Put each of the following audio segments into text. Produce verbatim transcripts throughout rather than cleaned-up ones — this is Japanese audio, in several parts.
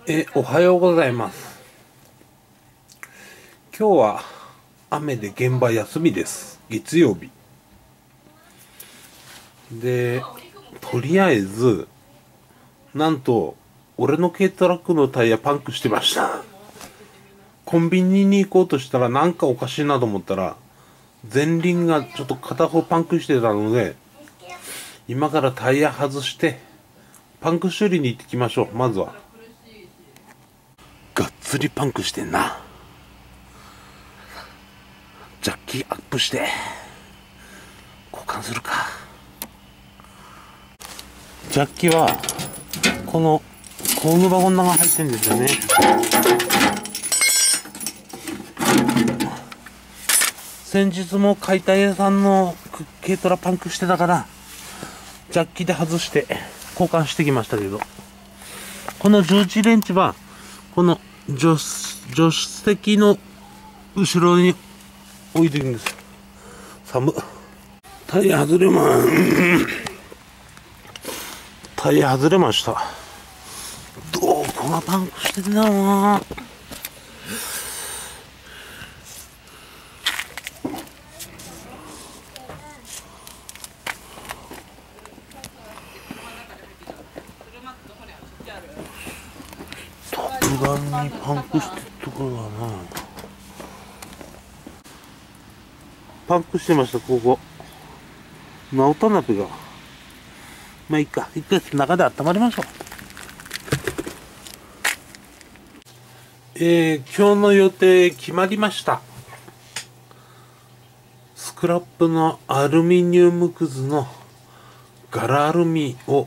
え、おはようございます。今日は雨で現場休みです。月曜日。で、とりあえず、なんと、俺の軽トラックのタイヤパンクしてました。コンビニに行こうとしたらなんかおかしいなと思ったら、前輪がちょっと片方パンクしてたので、今からタイヤ外して、パンク修理に行ってきましょう、まずは。がっつりパンクしてんな。ジャッキアップして交換するか。ジャッキはこの工具箱の中に入ってるんですよね。先日も解体屋さんの軽トラパンクしてたからジャッキで外して交換してきましたけど、この十字レンチはこの助手席の後ろに置いてるんです。寒っ。タイヤ外れまタイヤ外れました。どこがパンクしてんだろうな。特段にパンクしてるところだな。パンクしてました。ここ直ったんだってか。まあいいか、一回中で温まりましょう。えー、今日の予定決まりました。スクラップのアルミニウムくずのガラアルミを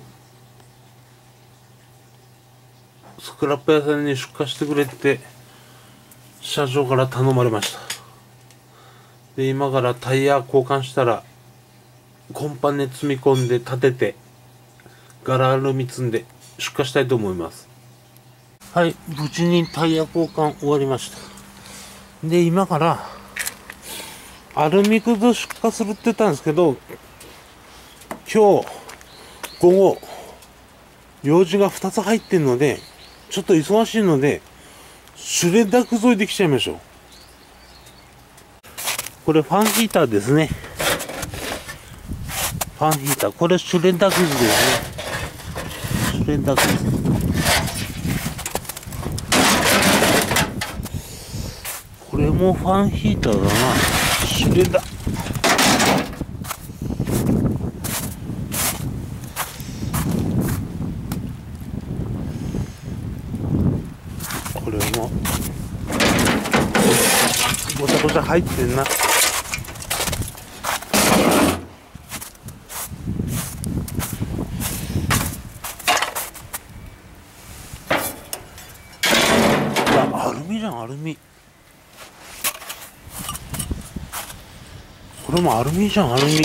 スクラップ屋さんに出荷してくれって社長から頼まれました。で、今からタイヤ交換したらコンパネ積み込んで立ててガラアルミ積んで出荷したいと思います。はい、無事にタイヤ交換終わりました。で、今からアルミくず出荷するって言ったんですけど、今日午後用事がふたつ入ってるのでちょっと忙しいのでシュレッダーくず置いてきちゃいましょう。これファンヒーターですね。ファンヒーター、これシュレッダーくずですね。シュレッダーくず、これもファンヒーターだな。シュレッダー、これもごちゃごちゃ入ってんな。アルミじゃん、アルミ。これもアルミじゃん、アルミ。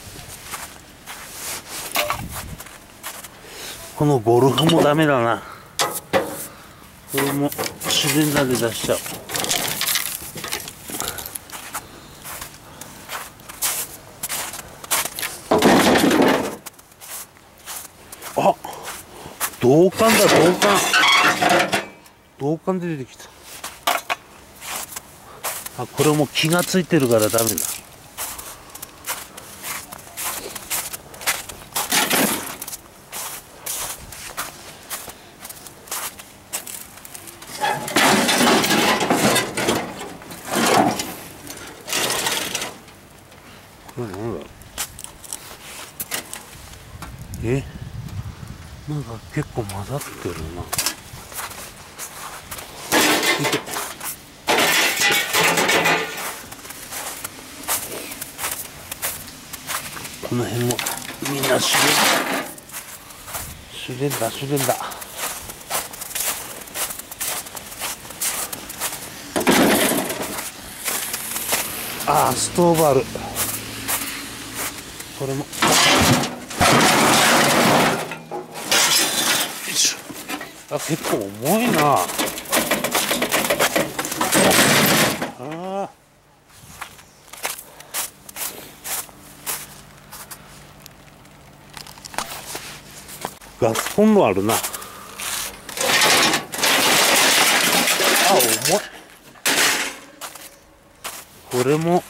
このゴルフもダメだな。これもシュレッダーで出しちゃう。あ、銅管だ、銅管。銅管で出てきた。あ、これも気がついてるからダメだ。これなんだろう。え、なんか結構混ざってるな。この辺もみんなシュレッダー、シュレッダー、シュレッダー。ああ、ストーブある。これも。よいしょ。あ、結構重いな。ああ。ガスコンロあるな。 重い。これも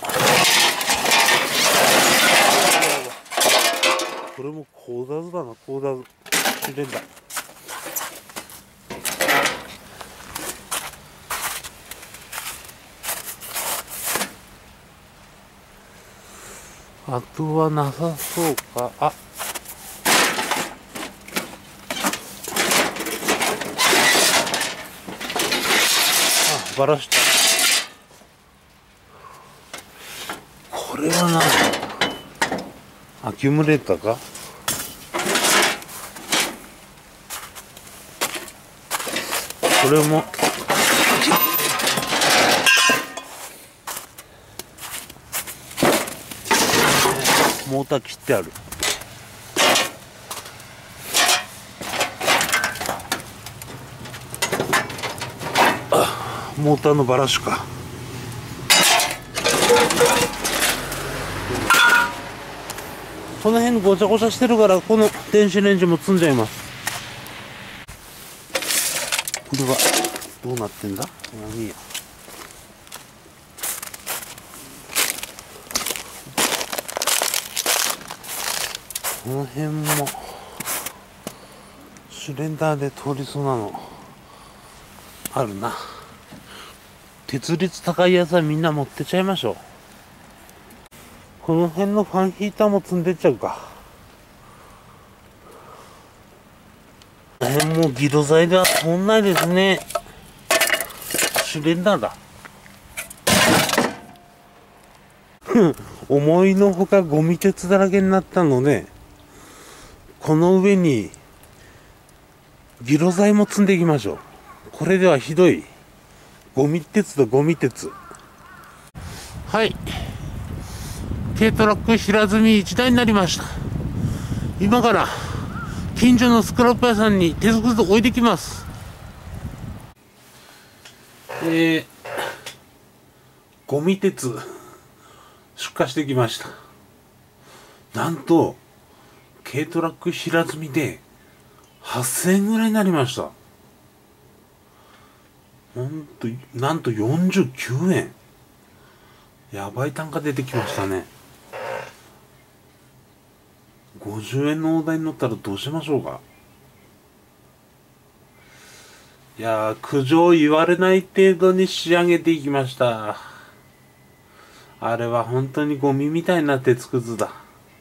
これもコーダズだな、コーダズシュレッダー。あとはなさそうか。あ、あ、バラした。これはな、アキュムレーターか。これもモーター切ってある。あ、モーターのバラシか。この辺ごちゃごちゃしてるから、この電子レンジも積んじゃいます。これはどうなってんだ。もういいや。この辺もシュレッダーで通りそうなのあるな。鉄率高いやつはみんな持ってちゃいましょう。この辺のファンヒーターも積んでっちゃうか。この辺もギロ材では通んないですね。シュレッダーだ。思いのほかゴミ鉄だらけになったので、この上にギロ材も積んでいきましょう。これではひどい。ゴミ鉄とゴミ鉄。はい。軽トラック平積みいちだいになりました。今から近所のスクラップ屋さんに鉄くず置いてきます。えー、ゴミ鉄出荷してきました。なんと軽トラック平積みではっせんえんぐらいになりました。ほんと、なんとよんじゅうきゅうえん。やばい単価出てきましたね。ごじゅうえんの大台に乗ったらどうしましょうか。いやー、苦情言われない程度に仕上げていきました。あれは本当にゴミみたいな鉄くずだ。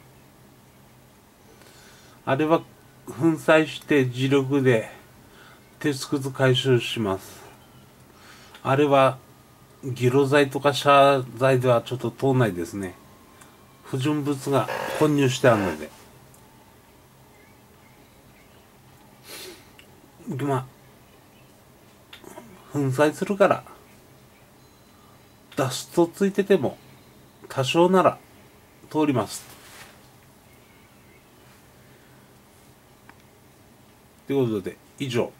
あれは粉砕して磁力で鉄くず回収します。あれはギロ材とかシャー材ではちょっと通んないですね。不純物が混入してあるので。今粉砕するからダストついてても多少なら通ります。ということで以上。